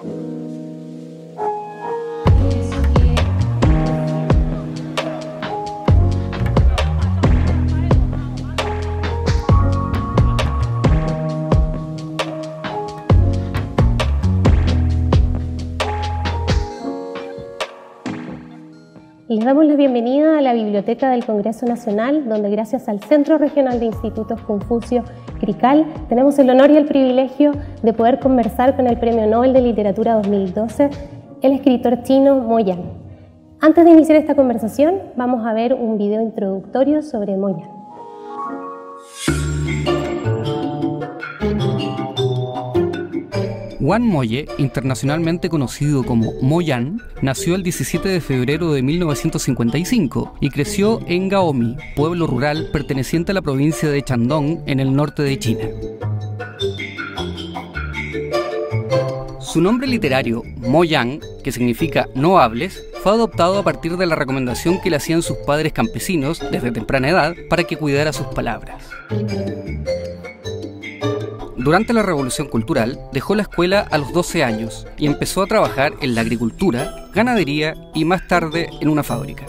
Les damos la bienvenida a la Biblioteca del Congreso Nacional, donde gracias al Centro Regional de Institutos Confucio CRICAL tenemos el honor y el privilegio de poder conversar con el Premio Nobel de Literatura 2012, el escritor chino Mo Yan. Antes de iniciar esta conversación, vamos a ver un video introductorio sobre Mo Yan. Wan Moye, internacionalmente conocido como Mo Yan, nació el 17 de febrero de 1955 y creció en Gaomi, pueblo rural perteneciente a la provincia de Shandong, en el norte de China. Su nombre literario, Mo Yan, que significa no hables, fue adoptado a partir de la recomendación que le hacían sus padres campesinos desde temprana edad para que cuidara sus palabras. Durante la Revolución Cultural, dejó la escuela a los 12 años y empezó a trabajar en la agricultura, ganadería y más tarde en una fábrica.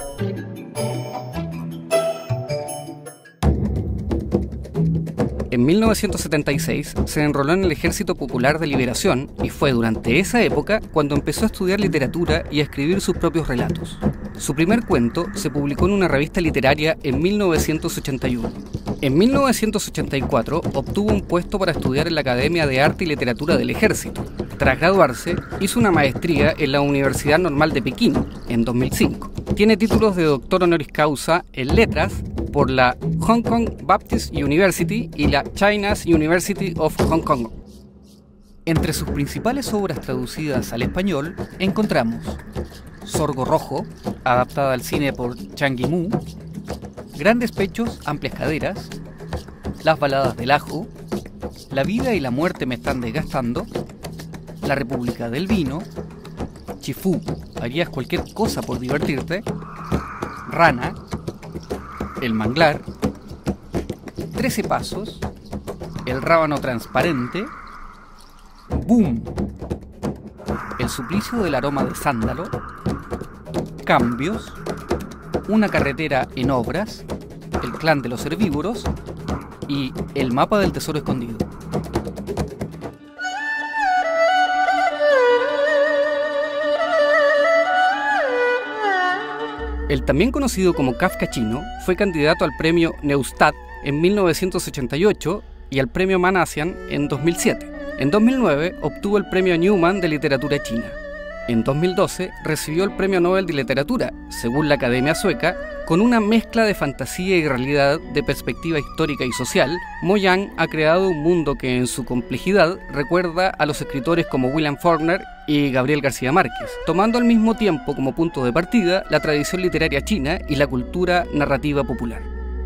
En 1976 se enroló en el Ejército Popular de Liberación y fue durante esa época cuando empezó a estudiar literatura y a escribir sus propios relatos. Su primer cuento se publicó en una revista literaria en 1981. En 1984 obtuvo un puesto para estudiar en la Academia de Arte y Literatura del Ejército. Tras graduarse, hizo una maestría en la Universidad Normal de Pekín en 2005. Tiene títulos de doctor honoris causa en letras por la Hong Kong Baptist University y la China's University of Hong Kong. Entre sus principales obras traducidas al español encontramos Sorgo Rojo, adaptada al cine por Zhang Yimou, Grandes Pechos, Amplias Caderas, Las Baladas del Ajo, La vida y la muerte me están desgastando, La República del Vino, Chifú, harías cualquier cosa por divertirte, Rana, El Manglar, 13 Pasos, El Rábano Transparente, Boom, El Suplicio del Aroma de Sándalo, Cambios, Una carretera en obras, El Clan de los Herbívoros y El Mapa del Tesoro Escondido. El también conocido como Kafka chino fue candidato al premio Neustadt en 1988 y al premio Manasian en 2007. En 2009 obtuvo el premio Newman de literatura china. En 2012 recibió el premio Nobel de Literatura, según la Academia Sueca, con una mezcla de fantasía y realidad de perspectiva histórica y social. Mo Yan ha creado un mundo que en su complejidad recuerda a los escritores como William Faulkner y Gabriel García Márquez, tomando al mismo tiempo como punto de partida la tradición literaria china y la cultura narrativa popular.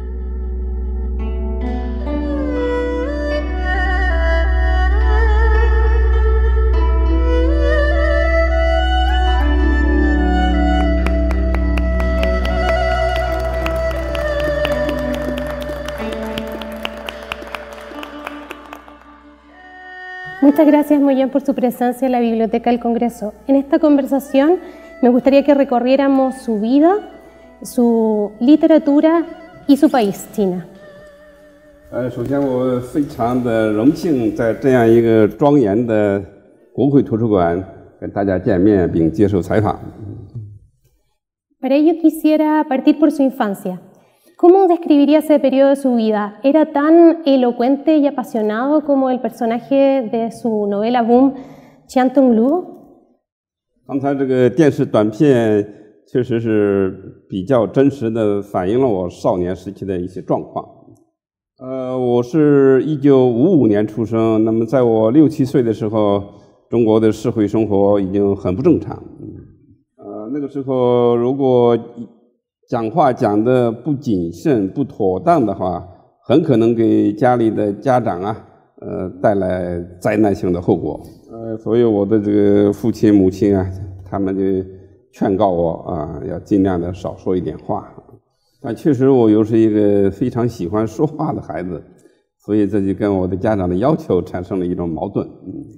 Muchas gracias, Mo Yan, por su presencia en la Biblioteca del Congreso. En esta conversación me gustaría que recorriéramos su vida, su literatura y su país, China. 首先我非常的荣幸在这样一个庄严的国会图书馆跟大家见面并接受采访。 Para ello quisiera partir por su infancia. ¿Cómo describiría ese periodo de su vida? ¿Era tan elocuente y apasionado como el personaje de su novela Boom, Qian Tonglu? 刚才这个电视短片确实是比较真实的反映了我少年时期的一些状况。我是1955年出生，那么在我6、7岁的时候，中国的社会生活已经很不正常。那个时候如果 讲话讲得不谨慎、不妥当的话，很可能给家里的家长啊，带来灾难性的后果。所以我的这个父亲、母亲啊，他们就劝告我啊，要尽量的少说一点话。但确实我又是一个非常喜欢说话的孩子，所以这就跟我的家长的要求产生了一种矛盾。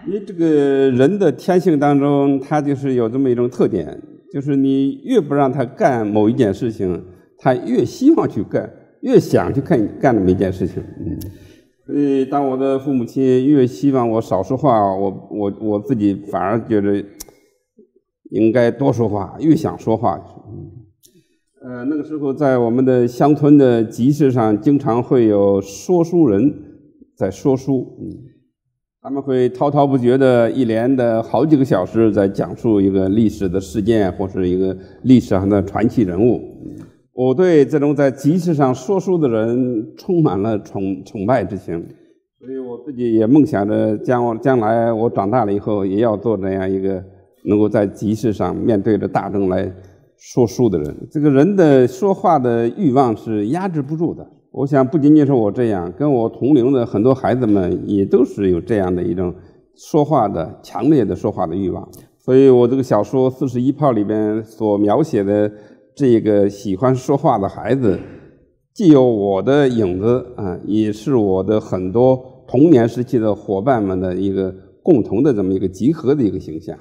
因为这个人的天性当中，他就是有这么一种特点，就是你越不让他干某一件事情，他越希望去干，越想去干那么一件事情。所以当我的父母亲越希望我少说话，我自己反而觉得应该多说话，越想说话。那个时候在我们的乡村的集市上，经常会有说书人在说书，他们会滔滔不绝的一连的好几个小时在讲述一个历史的事件或是一个历史上的传奇人物。我对这种在集市上说书的人充满了崇拜之情，所以我自己也梦想着将来我长大了以后也要做这样一个能够在集市上面对着大众来说书的人。这个人的说话的欲望是压制不住的。我想不仅仅是我这样，跟我同龄的很多孩子们也都是有这样的一种说话的强烈的说话的欲望。所以我这个小说《41炮》里边所描写的这个喜欢说话的孩子，既有我的影子也是我的很多童年时期的伙伴们的一个共同的这么一个集合的一个形象。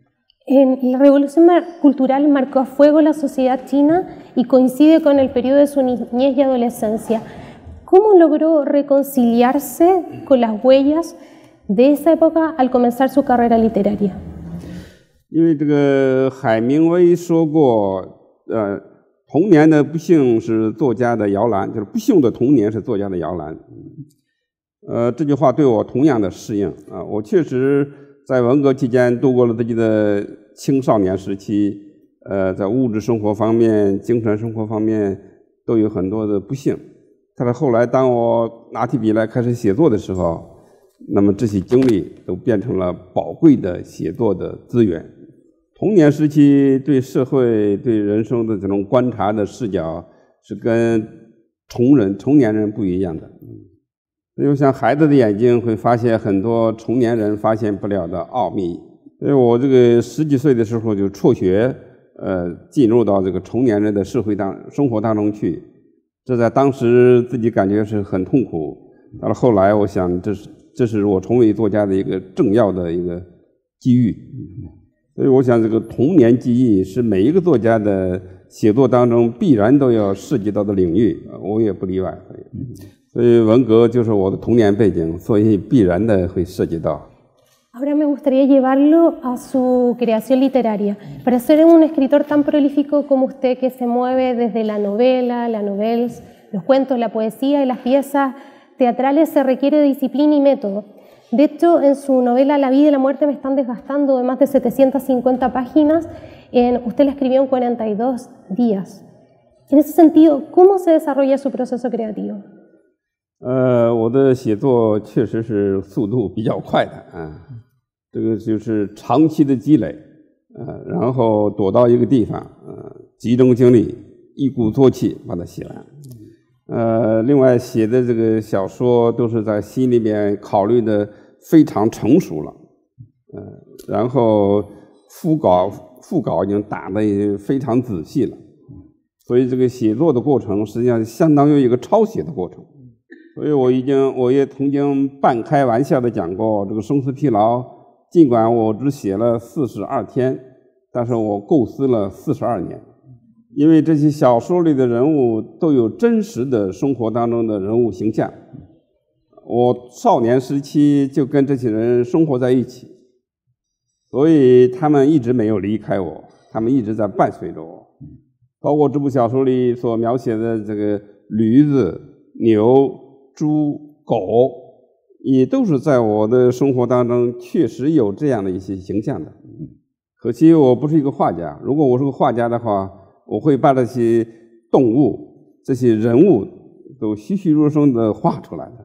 La revolución cultural marcó a fuego la sociedad china y coincide con el periodo de su niñez y adolescencia. ¿Cómo logró reconciliarse con las huellas de esa época al comenzar su carrera literaria? 因为这个海明威说过，童年的不幸是作家的摇篮，就是不幸的童年是作家的摇篮。这句话对我同样的适应啊，我确实在文革期间度过了自己的青少年时期，在物质生活方面、精神生活方面都有很多的不幸。但是后来，当我拿起笔来开始写作的时候，那么这些经历都变成了宝贵的写作的资源。童年时期对社会、对人生的这种观察的视角是跟成年人不一样的。所以我想孩子的眼睛会发现很多成年人发现不了的奥秘。所以我这个10几岁的时候就辍学，进入到这个成年人的生活当中去。这在当时自己感觉是很痛苦，到了后来我想这是我成为作家的一个重要的一个机遇。所以我想这个童年记忆是每一个作家的写作当中必然都要涉及到的领域，我也不例外。所以文革就是我的童年背景，所以必然的会涉及到。 Ahora me gustaría llevarlo a su creación literaria. Para ser un escritor tan prolífico como usted, que se mueve desde la novela, la novels, los cuentos, la poesía y las piezas teatrales, se requiere de disciplina y método. De hecho, en su novela La vida y la muerte me están desgastando, de más de 750 páginas, usted la escribió en 42 días. En ese sentido, ¿cómo se desarrolla su proceso creativo? 我的写作确实是速度比较快的这个就是长期的积累然后躲到一个地方集中精力，一鼓作气把它写完。另外写的这个小说都是在心里面考虑的非常成熟了，然后副稿已经打得也非常仔细了，所以这个写作的过程实际上相当于一个抄写的过程。所以我也曾经半开玩笑的讲过，这个生死疲劳，尽管我只写了42天，但是我构思了42年。因为这些小说里的人物都有真实的生活当中的人物形象，我少年时期就跟这些人生活在一起，所以他们一直没有离开我，他们一直在伴随着我。包括这部小说里所描写的这个驴子、牛、猪、狗，也都是在我的生活当中确实有这样的一些形象的。可惜我不是一个画家，如果我是个画家的话，我会把这些动物、这些人物都栩栩如生地画出来的。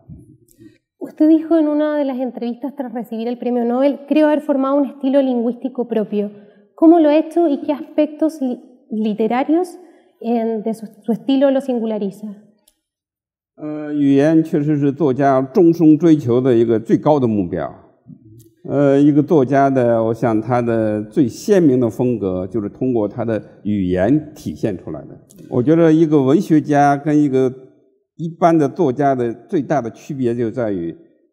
Usted dijo en una de las entrevistas tras recibir el premio Nobel, creo haber formado un estilo lingüístico propio. ¿Cómo lo ha hecho y qué aspectos literarios de su estilo lo singulariza? 语言确实是作家终生追求的一个最高的目标。一个作家的，我想他的最鲜明的风格就是通过他的语言体现出来的。我觉得一个文学家跟一个一般的作家的最大的区别就在于，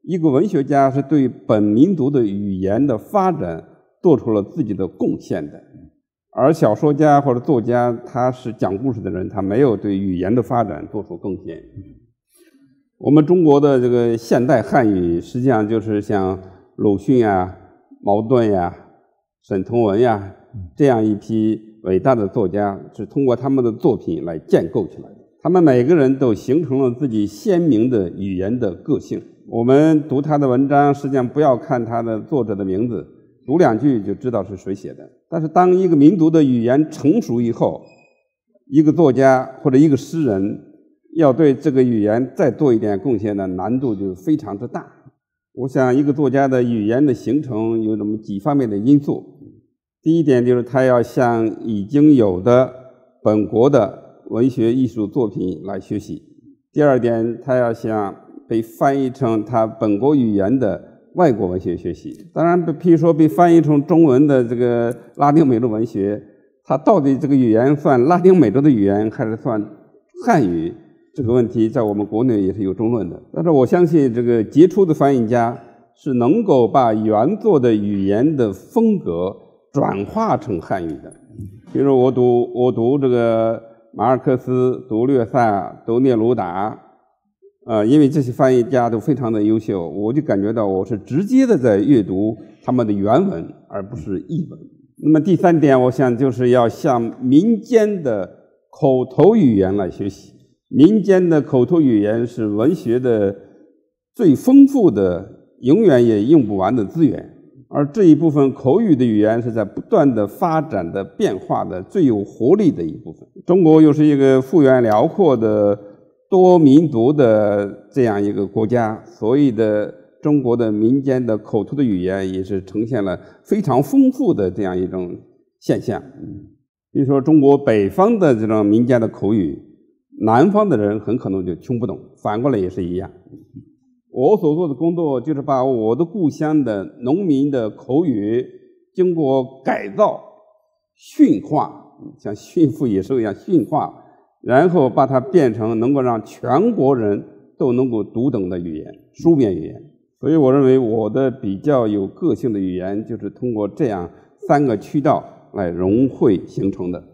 一个文学家是对本民族的语言的发展做出了自己的贡献的，而小说家或者作家他是讲故事的人，他没有对语言的发展做出贡献。我们中国的这个现代汉语实际上就是像鲁迅啊、茅盾呀、沈从文呀这样一批伟大的作家，是通过他们的作品来建构起来的。他们每个人都形成了自己鲜明的语言的个性。我们读他的文章，实际上不要看他的作者的名字，读两句就知道是谁写的。但是当一个民族的语言成熟以后，一个作家或者一个诗人要对这个语言再做一点贡献的难度就非常之大。我想一个作家的语言的形成有这么几方面的因素。第一点就是他要向已经有的本国的文学艺术作品来学习。第二点，他要向被翻译成他本国语言的外国文学学习。当然譬如说被翻译成中文的这个拉丁美洲文学，它到底这个语言算拉丁美洲的语言还是算汉语，这个问题在我们国内也是有争论的。但是我相信这个杰出的翻译家是能够把原作的语言的风格转化成汉语的。比如我读这个马尔克斯，读略萨，读聂鲁达，因为这些翻译家都非常的优秀，我就感觉到我是直接的在阅读他们的原文，而不是译文。那么第三点，我想就是要向民间的口头语言来学习。民间的口头语言是文学的最丰富的、永远也用不完的资源，而这一部分口语的语言是在不断的发展的、变化的、最有活力的一部分。中国又是一个幅员辽阔的多民族的这样一个国家，所以的中国的民间的口头的语言也是呈现了非常丰富的这样一种现象。比如说中国北方的这种民间的口语，南方的人很可能就听不懂，反过来也是一样。我所做的工作就是把我的故乡的农民的口语经过改造、驯化，像驯服野兽一样驯化，然后把它变成能够让全国人都能够读懂的语言，书面语言。所以我认为我的比较有个性的语言就是通过这样三个渠道来融汇形成的。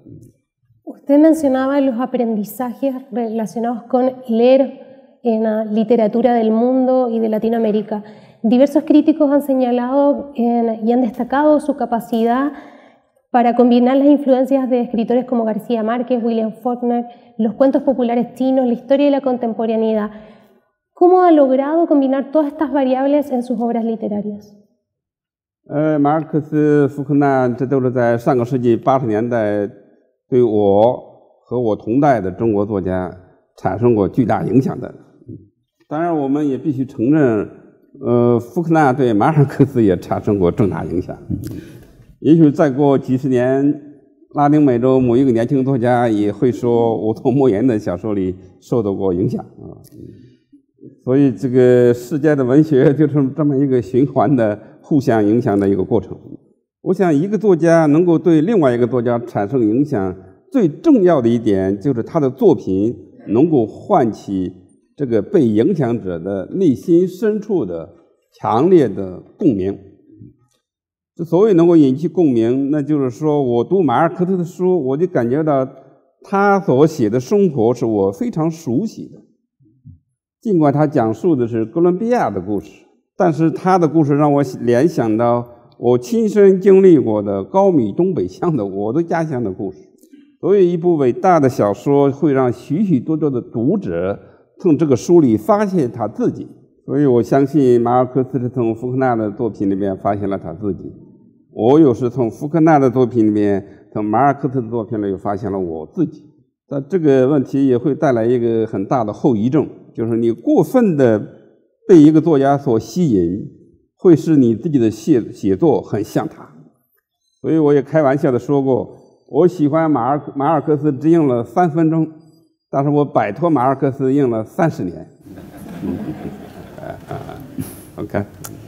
Usted mencionaba los aprendizajes relacionados con leer en la literatura del mundo y de Latinoamérica. Diversos críticos han señalado y han destacado su capacidad para combinar las influencias de escritores como García Márquez, William Faulkner, los cuentos populares chinos, la historia y la contemporaneidad. ¿Cómo ha logrado combinar todas estas variables en sus obras literarias? 马尔克斯、福克纳这都是在上个世纪80年代对我和我同代的中国作家产生过巨大影响的。当然我们也必须承认福克纳对马尔克斯也产生过重大影响。也许再过几十年，拉丁美洲某一个年轻作家也会说我从莫言的小说里受到过影响所以这个世界的文学就是这么一个循环的互相影响的一个过程。我想一个作家能够对另外一个作家产生影响，最重要的一点就是他的作品能够唤起这个被影响者的内心深处的强烈的共鸣。之所以能够引起共鸣，那就是说我读马尔克斯的书，我就感觉到他所写的生活是我非常熟悉的。尽管他讲述的是哥伦比亚的故事，但是他的故事让我联想到我亲身经历过的高米东北乡的我的家乡的故事。所以一部伟大的小说会让许许多多的读者从这个书里发现他自己。所以我相信马尔克斯是从福克纳的作品里面发现了他自己，我又是从福克纳的作品里面，从马尔克斯的作品里又发现了我自己。但这个问题也会带来一个很大的后遗症，就是你过分的被一个作家所吸引，会使你自己的写作很像他。所以我也开玩笑的说过，我喜欢马尔克斯只用了3分钟，但是我摆脱马尔克斯用了30年。Okay.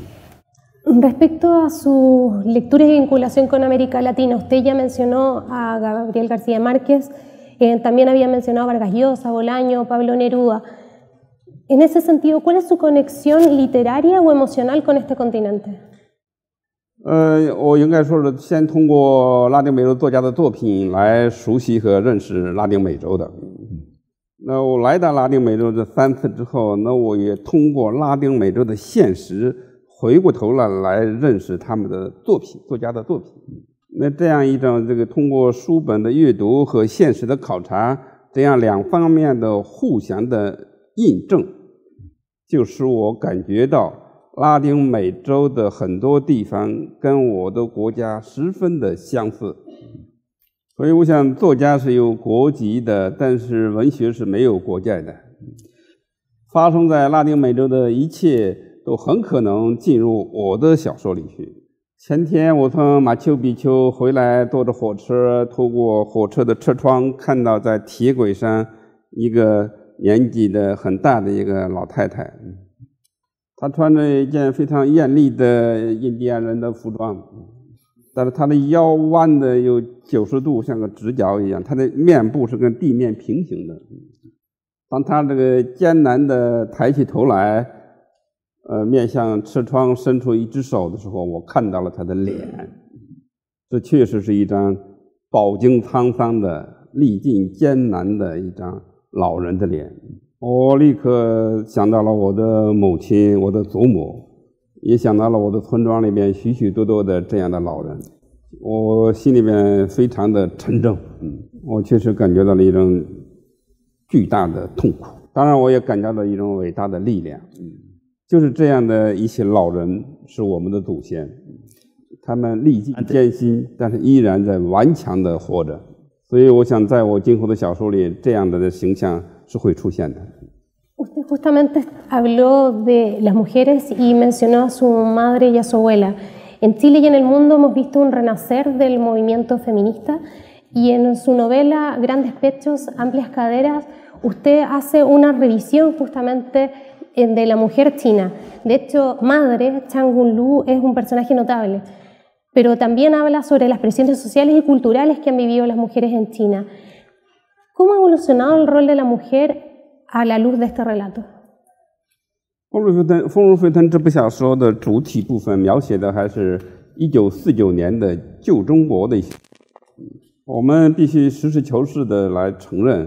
Respecto a sus lecturas y vinculación con América Latina, usted ya mencionó a Gabriel García Márquez, también había mencionado a Vargas Llosa, Bolaño, Pablo Neruda. En ese sentido, ¿cuál es su conexión literaria o emocional con este continente? 我应该说是先通过拉丁美洲作家的作品来熟悉和认识拉丁美洲的。那我来到拉丁美洲这3次之后，那我也通过拉丁美洲的现实回过头来认识他们的作品，作家的作品。那这样一种这个通过书本的阅读和现实的考察，这样2方面的互相的印证，就使我感觉到拉丁美洲的很多地方跟我的国家十分的相似。所以我想作家是有国籍的，但是文学是没有国界的。发生在拉丁美洲的一切都很可能进入我的小说里去。前天我从马丘比丘回来，坐着火车，透过火车的车窗看到在铁轨上一个年纪的很大的一个老太太，她穿着一件非常艳丽的印第安人的服装，但是她的腰弯的有90度，像个直角一样，她的面部是跟地面平行的。当她这个艰难的抬起头来，面向车窗伸出一只手的时候，我看到了她的脸。这确实是一张饱经沧桑的、历尽艰难的一张老人的脸。我立刻想到了我的母亲，我的祖母，也想到了我的村庄里面许许多多的这样的老人。我心里面非常的沉重，我确实感觉到了一种巨大的痛苦。当然我也感觉到一种伟大的力量，就是这样的一些老人是我们的祖先，他们历尽艰辛，但是依然在顽强的活着。所以我想在我今后的小说里，这样的形象是会出现的。 Usted justamente habló de las mujeres y mencionó a su madre y a su abuela. En Chile y en el mundo hemos visto un renacer del movimiento feminista y en su novela Grandes Pechos, Amplias Caderas, usted hace una revisión justamente de la mujer china. De hecho, madre, Chang Gun-lu, es un personaje notable, pero también habla sobre las presiones sociales y culturales que han vivido las mujeres en China. ¿Cómo ha evolucionado el rol de la mujer a la luz de este relato? 丰如飞腾这部小说的主体部分描写的还是1949年的旧中国的一些，我们必须实事求是的来承认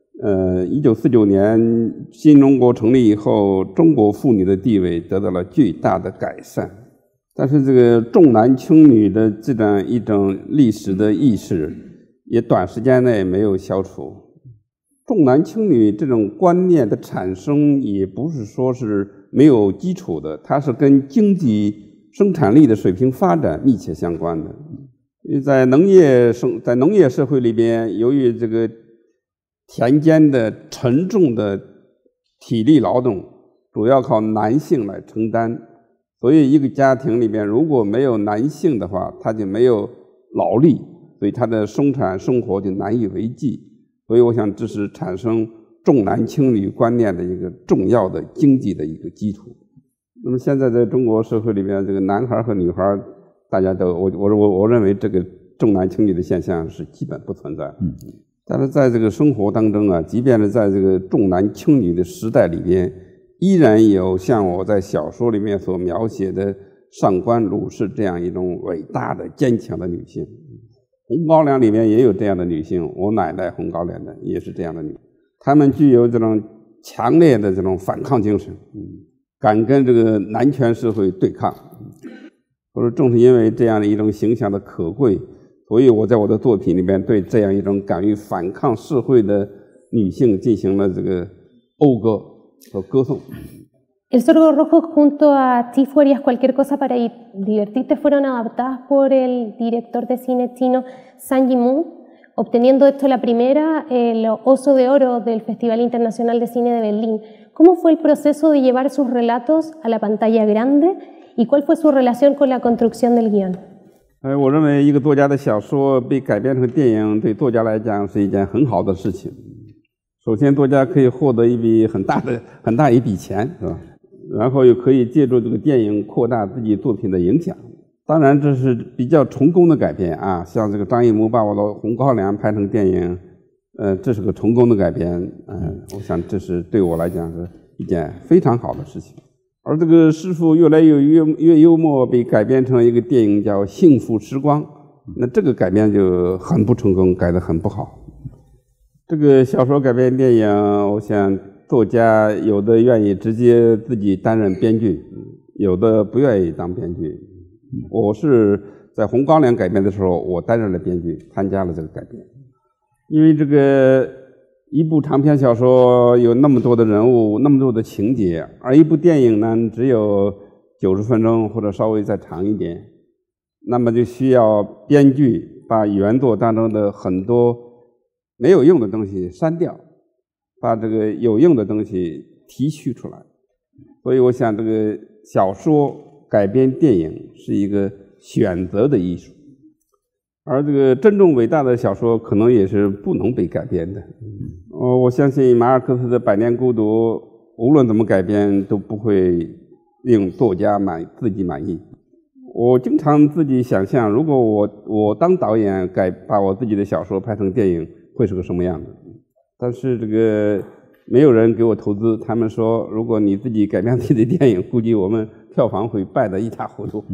，1949年新中国成立以后，中国妇女的地位得到了巨大的改善，但是这个重男轻女的这样一种历史的意识也短时间内没有消除。重男轻女这种观念的产生也不是说是没有基础的，它是跟经济生产力的水平发展密切相关的。在农业社会里边，由于这个田间的沉重的体力劳动主要靠男性来承担，所以一个家庭里边如果没有男性的话，他就没有劳力，所以他的生产生活就难以为继。所以我想这是产生重男轻女观念的一个重要的经济的一个基础。那么现在在中国社会里面，这个男孩和女孩大家都我认为这个重男轻女的现象是基本不存在。但是在这个生活当中啊，即便是在这个重男轻女的时代里边，依然有像我在小说里面所描写的上官鲁氏这样一种伟大的坚强的女性。红高粱里面也有这样的女性，我奶奶红高粱的也是这样的女性，她们具有这种强烈的这种反抗精神，敢跟这个男权社会对抗。我说正是因为这样的一种形象的可贵，所以我在我的作品里面对这样一种敢于反抗社会的女性进行了这个讴歌和歌颂。 El Zorro Rojo junto a Chifu harías cualquier cosa para divertirte fueron adaptadas por el director de cine chino Zhang Yimou, obteniendo esto la primera, el Oso de Oro del Festival Internacional de Cine de Berlín. ¿Cómo fue el proceso de llevar sus relatos a la pantalla grande y cuál fue su relación con la construcción del guión? 我认为一个作家的小说被改编成电影，对作家来讲是一件很好的事情。首先，作家可以获得一笔很大一笔钱，是吧？然后又可以借助这个电影扩大自己作品的影响。当然这是比较成功的改编啊，像这个张艺谋把我的《红高粱》拍成电影，这是个成功的改编，我想这是对我来讲是一件非常好的事情。而这个师傅越来越幽默，被改编成一个电影叫《幸福时光》，那这个改编就很不成功，改得很不好。这个小说改编电影，我想作家有的愿意直接自己担任编剧，有的不愿意当编剧。我是在《红高粱》改编的时候，我担任了编剧，参加了这个改编。因为这个一部长篇小说有那么多的人物，那么多的情节，而一部电影呢只有90分钟或者稍微再长一点，那么就需要编剧把原作当中的很多没有用的东西删掉，把这个有用的东西提取出来。所以我想这个小说改编电影是一个选择的艺术，而这个真正伟大的小说可能也是不能被改编的。我相信马尔克斯的《百年孤独》无论怎么改编都不会令作家自己满意。我经常自己想象，如果我当导演把我自己的小说拍成电影会是个什么样子。但是这个没有人给我投资，他们说如果你自己改编自己的电影，估计我们票房会败得一塌糊涂。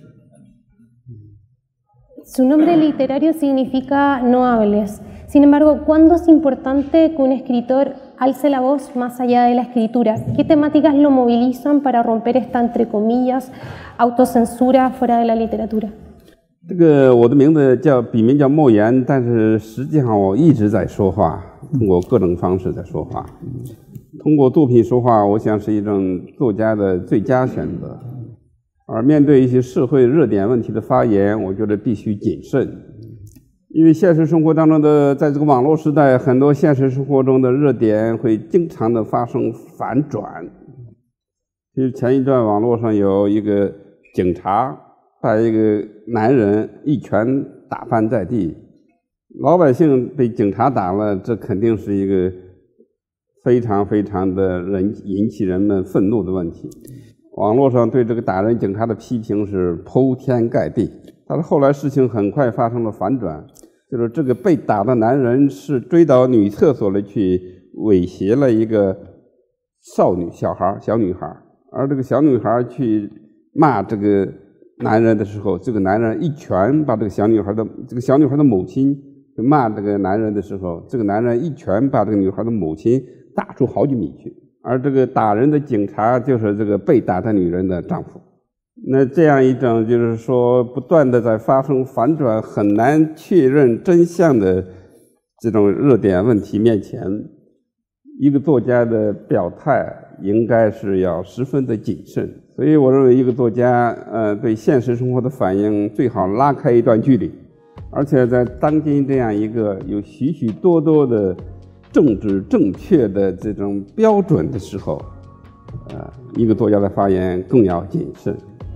Su nombre literario significa no hables. Sin embargo, ¿cuándo es importante que un escritor alce la voz más allá de la escritura? ¿Qué temáticas lo movilizan para romper esta, entre comillas, autocensura fuera de la literatura? 这个我的笔名叫莫言，但是实际上我一直在说话，通过各种方式在说话。通过作品说话，我想是一种作家的最佳选择。而面对一些社会热点问题的发言，我觉得必须谨慎，因为现实生活当中的，在这个网络时代，很多现实生活中的热点会经常的发生反转。其实前一段网络上有一个警察把一个男人一拳打翻在地，老百姓被警察打了，这肯定是一个非常的引起人们愤怒的问题。网络上对这个打人警察的批评是铺天盖地，但是后来事情很快发生了反转，就是这个被打的男人是追到女厕所里去猥亵了一个小女孩，而这个小女孩去骂这个男人的时候，这个男人一拳把这个小女孩的母亲骂这个男人的时候，这个男人一拳把这个女孩的母亲打出好几米去。而这个打人的警察就是这个被打的女人的丈夫。那这样一种就是说不断的在发生反转，很难确认真相的这种热点问题面前，一个作家的表态应该是要十分的谨慎。所以我认为一个作家对现实生活的反应最好拉开一段距离，而且在当今这样一个有许许多多的政治正确的这种标准的时候，一个作家的发言更要谨慎。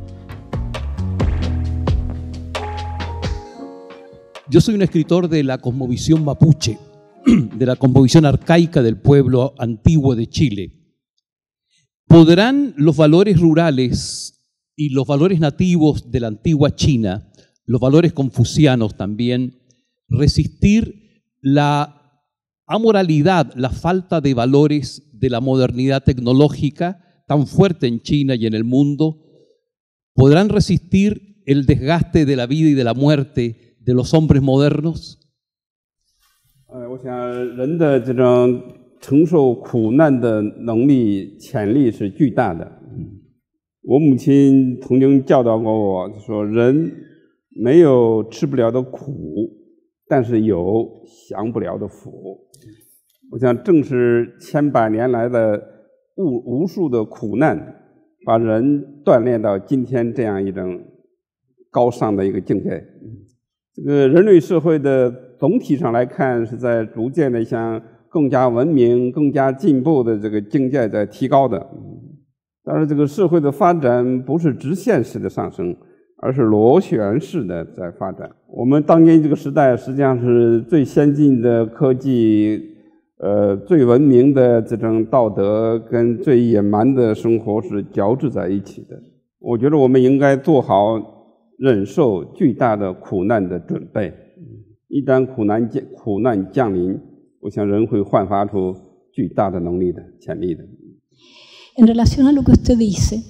Yo soy un escritor de la cosmovisión mapuche, de la cosmovisión arcaica del pueblo antiguo de Chile. ¿Podrán los valores rurales y los valores nativos de la antigua China, los valores confucianos también, resistir la amoralidad, la falta de valores de la modernidad tecnológica tan fuerte en China y en el mundo? ¿Podrán resistir el desgaste de la vida y de la muerte de los hombres modernos? 我想人的这种承受苦难的能力潜力是巨大的。我母亲曾经教导过我说，人没有吃不了的苦，但是有享不了的福。我想正是千百年来的无数的苦难，把人锻炼到今天这样一种高尚的一个境界。这个人类社会的总体上来看，是在逐渐的向更加文明、更加进步的这个境界在提高的。但是这个社会的发展不是直线式的上升，而是螺旋式的在发展。我们当今这个时代实际上是最先进的科技，最文明的这种道德跟最野蛮的生活是交织在一起的。我觉得我们应该做好忍受巨大的苦难的准备。一旦苦难降临，我想人会焕发出巨大的能力的潜力的。 En relación a lo que usted dice,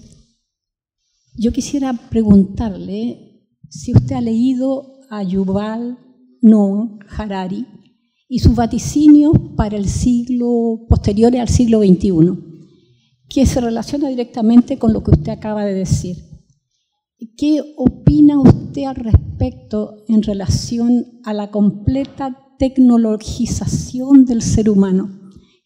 yo quisiera preguntarle si usted ha leído a Yuval Noah Harari y sus vaticinios para el siglo posteriores al siglo XXI, que se relaciona directamente con lo que usted acaba de decir. ¿Qué opina usted al respecto en relación a la completa tecnologización del ser humano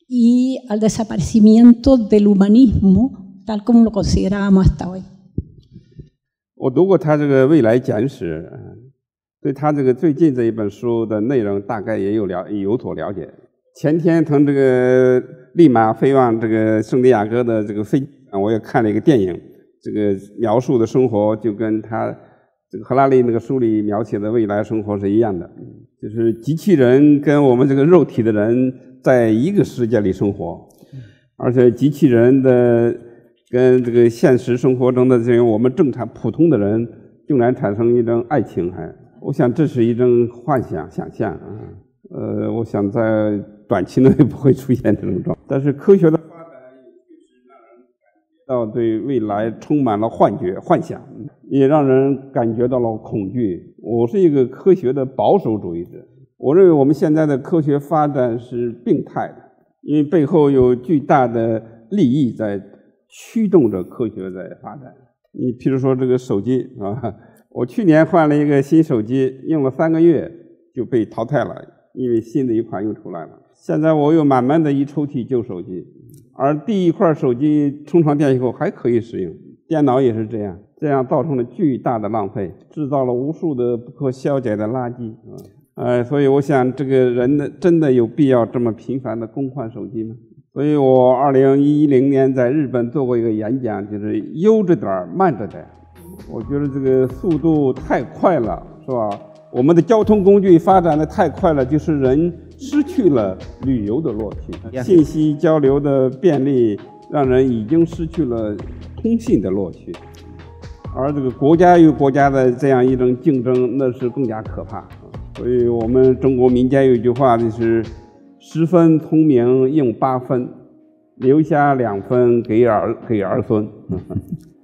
y al desaparecimiento del humanismo tal como lo considerábamos hasta hoy? 我读过他这个未来简史，对他这个最近这一本书的内容大概也有所了解。前天从这个利马飞往这个圣地亚哥的这个飞机上，我也看了一个电影，这个描述的生活就跟他这个赫拉利那个书里描写的未来生活是一样的，就是机器人跟我们这个肉体的人在一个世界里生活，而且机器人的跟这个现实生活中的这种我们正常普通的人竟然产生一种爱情，我想这是一种幻想想象啊。我想在短期内不会出现这种状况，但是科学的发展也确实让人感觉到对未来充满了幻觉、幻想，也让人感觉到了恐惧。我是一个科学的保守主义者，我认为我们现在的科学发展是病态的，因为背后有巨大的利益在驱动着科学在发展。你譬如说这个手机啊，我去年换了一个新手机，用了3个月就被淘汰了，因为新的一款又出来了。现在我有满满的一抽屉旧手机，而第一块手机充上电以后还可以使用，电脑也是这样，这样造成了巨大的浪费，制造了无数的不可消解的垃圾。所以我想这个人真的有必要这么频繁的更换手机吗？所以我2010年在日本做过一个演讲，就是悠着点慢着点。我觉得这个速度太快了，是吧？我们的交通工具发展的太快了，就是人失去了旅游的乐趣，信息交流的便利让人已经失去了通信的乐趣，而这个国家与国家的这样一种竞争，那是更加可怕。所以我们中国民间有一句话，就是10分聪明用8分，留下2分给儿孙。